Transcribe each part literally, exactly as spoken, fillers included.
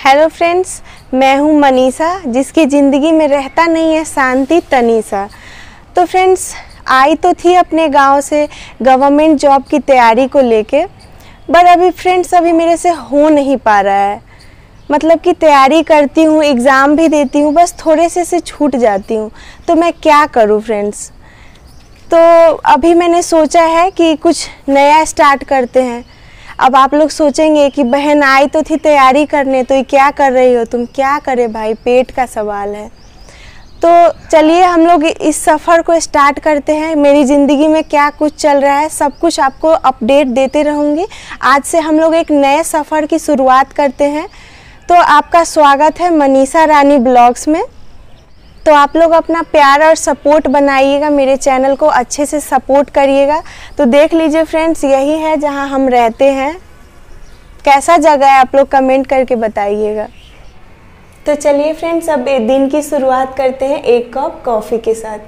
Hello friends, मैं हूं मनीषा, जिसकी ज़िंदगी में रहता नहीं है शांति तनीसा। तो फ्रेंड्स, आई तो थी अपने गांव से गवर्नमेंट जॉब की तैयारी को लेके, बट अभी फ्रेंड्स अभी मेरे से हो नहीं पा रहा है। मतलब कि तैयारी करती हूँ, एग्ज़ाम भी देती हूँ, बस थोड़े से से छूट जाती हूँ। तो मैं क्या करूँ फ्रेंड्स? तो अभी मैंने सोचा है कि कुछ नया स्टार्ट करते हैं। अब आप लोग सोचेंगे कि बहन आई तो थी तैयारी करने, तो ये क्या कर रही हो तुम? क्या करे भाई, पेट का सवाल है। तो चलिए हम लोग इस सफ़र को स्टार्ट करते हैं। मेरी ज़िंदगी में क्या कुछ चल रहा है सब कुछ आपको अपडेट देते रहूँगी। आज से हम लोग एक नए सफ़र की शुरुआत करते हैं। तो आपका स्वागत है मनीषा रानी ब्लॉग्स में। तो आप लोग अपना प्यार और सपोर्ट बनाइएगा, मेरे चैनल को अच्छे से सपोर्ट करिएगा। तो देख लीजिए फ्रेंड्स, यही है जहां हम रहते हैं। कैसा जगह है आप लोग कमेंट करके बताइएगा। तो चलिए फ्रेंड्स, अब दिन की शुरुआत करते हैं एक कप कॉफ़ी के साथ।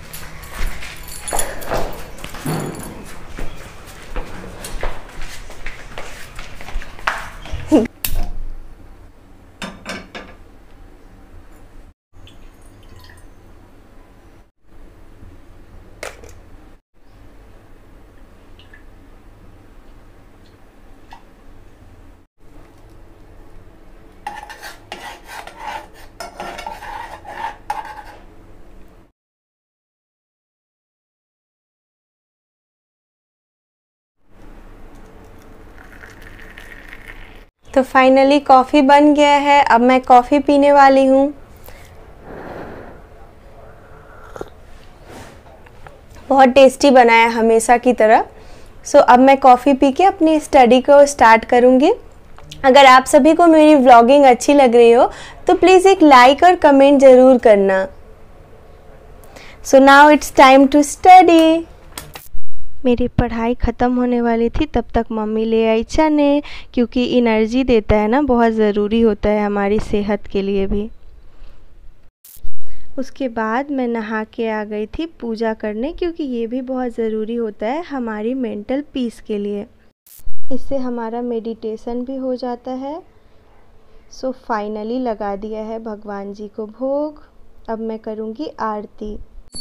तो फाइनली कॉफ़ी बन गया है। अब मैं कॉफ़ी पीने वाली हूँ। बहुत टेस्टी बना है हमेशा की तरह। सो अब मैं कॉफ़ी पी के अपनी स्टडी को स्टार्ट करूँगी। अगर आप सभी को मेरी व्लॉगिंग अच्छी लग रही हो तो प्लीज़ एक लाइक और कमेंट ज़रूर करना। So now it's time to study. मेरी पढ़ाई ख़त्म होने वाली थी, तब तक मम्मी ले आई चने, क्योंकि एनर्जी देता है ना, बहुत ज़रूरी होता है हमारी सेहत के लिए भी। उसके बाद मैं नहा के आ गई थी पूजा करने, क्योंकि ये भी बहुत ज़रूरी होता है हमारी मेंटल पीस के लिए। इससे हमारा मेडिटेशन भी हो जाता है। सो फाइनली लगा दिया है भगवान जी को भोग। अब मैं करूँगी आरती।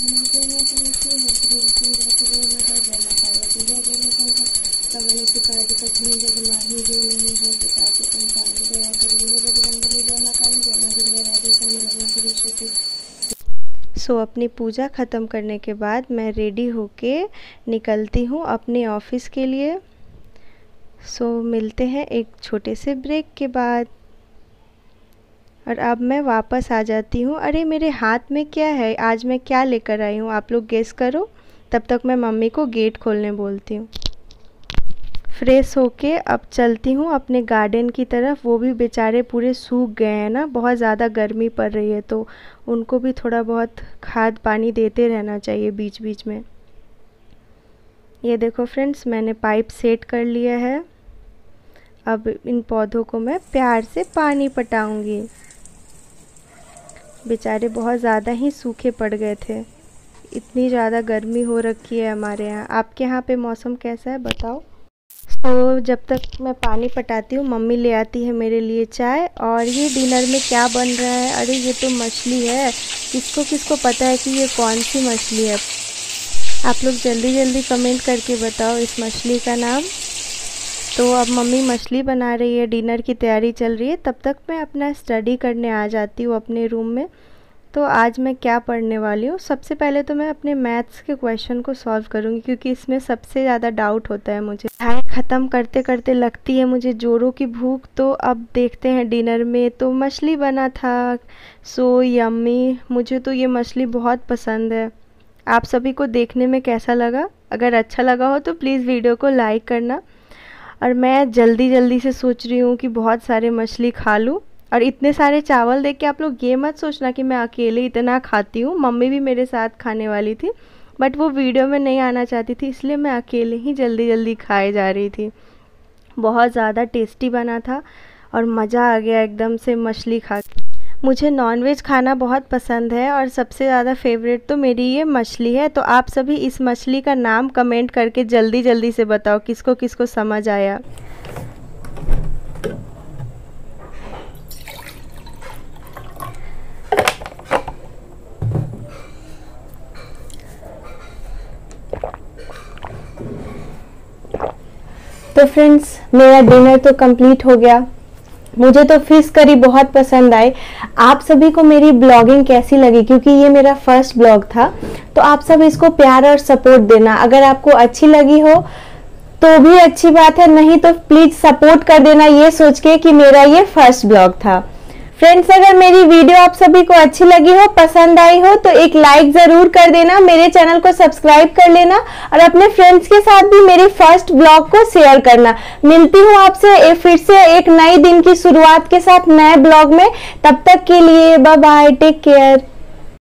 सो so, अपनी पूजा ख़त्म करने के बाद मैं रेडी होके निकलती हूँ अपने ऑफिस के लिए। सो so, मिलते हैं एक छोटे से ब्रेक के बाद। और अब मैं वापस आ जाती हूँ। अरे मेरे हाथ में क्या है, आज मैं क्या लेकर आई हूँ आप लोग गेस करो। तब तक मैं मम्मी को गेट खोलने बोलती हूँ। फ्रेश होके अब चलती हूँ अपने गार्डन की तरफ। वो भी बेचारे पूरे सूख गए हैं ना, बहुत ज़्यादा गर्मी पड़ रही है, तो उनको भी थोड़ा बहुत खाद पानी देते रहना चाहिए बीच बीच में। ये देखो फ्रेंड्स, मैंने पाइप सेट कर लिया है। अब इन पौधों को मैं प्यार से पानी पटाऊंगी। बेचारे बहुत ज़्यादा ही सूखे पड़ गए थे, इतनी ज़्यादा गर्मी हो रखी है हमारे यहाँ। आपके यहाँ पे मौसम कैसा है बताओ। तो जब तक मैं पानी पटाती हूँ, मम्मी ले आती है मेरे लिए चाय। और ये डिनर में क्या बन रहा है? अरे ये तो मछली है। किसको किसको पता है कि ये कौन सी मछली है? आप लोग जल्दी जल्दी कमेंट करके बताओ इस मछली का नाम। तो अब मम्मी मछली बना रही है, डिनर की तैयारी चल रही है। तब तक मैं अपना स्टडी करने आ जाती हूँ अपने रूम में। तो आज मैं क्या पढ़ने वाली हूँ, सबसे पहले तो मैं अपने मैथ्स के क्वेश्चन को सॉल्व करूँगी, क्योंकि इसमें सबसे ज़्यादा डाउट होता है मुझे। पढ़ाई ख़त्म करते करते लगती है मुझे जोरों की भूख। तो अब देखते हैं डिनर में तो मछली बना था। सो यम्मी, मुझे तो ये मछली बहुत पसंद है। आप सभी को देखने में कैसा लगा? अगर अच्छा लगा हो तो प्लीज़ वीडियो को लाइक करना। और मैं जल्दी जल्दी से सोच रही हूँ कि बहुत सारे मछली खा लूँ। और इतने सारे चावल देख के आप लोग ये मत सोचना कि मैं अकेले इतना खाती हूँ। मम्मी भी मेरे साथ खाने वाली थी, बट वो वीडियो में नहीं आना चाहती थी, इसलिए मैं अकेले ही जल्दी जल्दी खाए जा रही थी। बहुत ज़्यादा टेस्टी बना था और मज़ा आ गया एकदम से मछली खा के। मुझे नॉनवेज खाना बहुत पसंद है और सबसे ज़्यादा फेवरेट तो मेरी ये मछली है। तो आप सभी इस मछली का नाम कमेंट करके जल्दी जल्दी से बताओ किसको किसको समझ आया। तो फ्रेंड्स, मेरा डिनर तो कंप्लीट हो गया। मुझे तो फिश करी बहुत पसंद आई। आप सभी को मेरी ब्लॉगिंग कैसी लगी, क्योंकि ये मेरा फर्स्ट ब्लॉग था, तो आप सब इसको प्यार और सपोर्ट देना। अगर आपको अच्छी लगी हो तो भी अच्छी बात है, नहीं तो प्लीज सपोर्ट कर देना, ये सोच के कि मेरा ये फर्स्ट ब्लॉग था। फ्रेंड्स, अगर मेरी वीडियो आप सभी को अच्छी लगी हो, पसंद आई हो, तो एक लाइक जरूर कर देना, मेरे चैनल को सब्सक्राइब कर लेना और अपने फ्रेंड्स के साथ भी मेरे फर्स्ट ब्लॉग को शेयर करना। मिलती हूँ आपसे फिर से एक नए दिन की शुरुआत के साथ नए ब्लॉग में। तब तक के लिए बाय बाय, टेक केयर।